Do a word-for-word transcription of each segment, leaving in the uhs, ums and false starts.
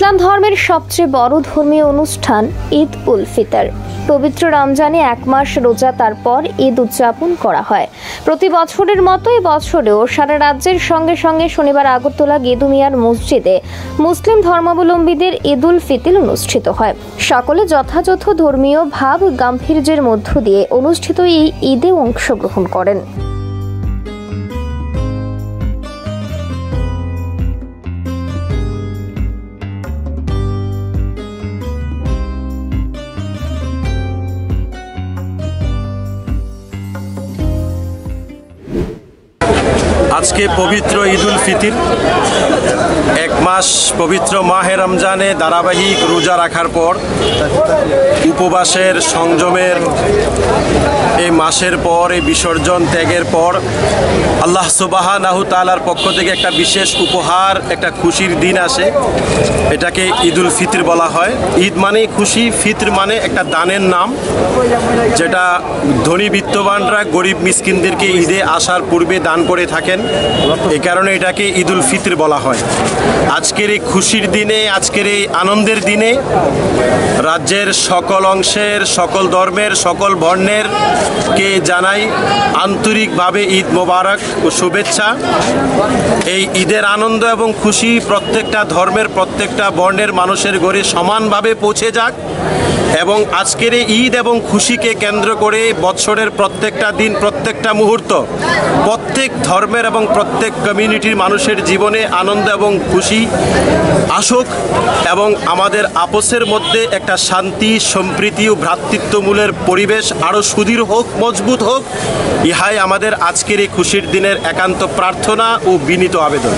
ইসলাম ধর্মের সবচেয়ে বড় ধর্মীয় অনুষ্ঠান ঈদ উল ফিতর। পবিত্র রমজানে এক মাস রোজা তারপর ঈদ উদযাপন করা হয়। প্রতি বছরের মতো এই বছরেও সারা রাজ্যের সঙ্গে সঙ্গে শনিবার আগরতলা গেদুমিয়ার মসজিদে মুসলিম ধর্মাবলম্বীদের ঈদ উল ফিতর অনুষ্ঠিত হয়। সকলে যথাযথ ধর্মীয় ভাব গাম্ভীর্যের মধ্য দিয়ে অনুষ্ঠিত এই ঈদে অংশগ্রহণ করেন। আজকে পবিত্র ঈদ উল ফিতর, এক মাস পবিত্র মাহে রমজানে ধারাবাহিক রোজা রাখার পর, উপবাসের সংযমের এই মাসের পর, এই বিসর্জন ত্যাগের পর আল্লাহ সুবহানাহু তাআলার পক্ষ থেকে একটা বিশেষ উপহার, একটা খুশির দিন আসে। এটাকে ঈদ উল ফিতর বলা হয়। ঈদ মানে খুশি, ফিতর মানে একটা দানের নাম, যেটা ধনী বিত্তবানরা গরিব মিসকিনদেরকে ঈদে আসার পূর্বে দান করে থাকেন। এই কারণে এটাকে ঈদ উল ফিতর বলা হয়। আজকের এই খুশির দিনে, আজকের এই আনন্দের দিনে রাজ্যের সকল অংশের, সকল ধর্মের, সকল বর্ণের কে জানাই আন্তরিকভাবে ঈদ মোবারক ও শুভেচ্ছা। এই ঈদের আনন্দ এবং খুশি প্রত্যেকটা ধর্মের, প্রত্যেকটা বর্ণের মানুষের ঘরে সমানভাবে পৌঁছে যাক, এবং আজকের এই ঈদ এবং খুশিকে কেন্দ্র করে বছরের প্রত্যেকটা দিন, প্রত্যেকটা মুহূর্ত প্রত্যেক ধর্মের এবং প্রত্যেক কমিউনিটির মানুষের জীবনে আনন্দ এবং খুশি আসুক, এবং আমাদের আপসের মধ্যে একটা শান্তি, সম্প্রীতি ও ভ্রাতৃত্বমূলের পরিবেশ আরও সুদৃঢ় হোক, মজবুত হোক। ইহাই আমাদের আজকের এই খুশির দিনের একান্ত প্রার্থনা ও বিনীত আবেদন।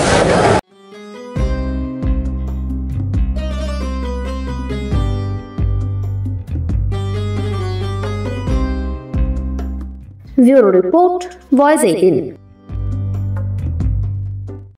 Bureau Report, Voice eighteen।